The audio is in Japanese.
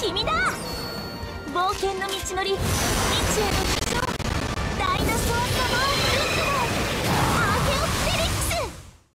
君だ。冒険の道のり、未知への道をダイナソーさん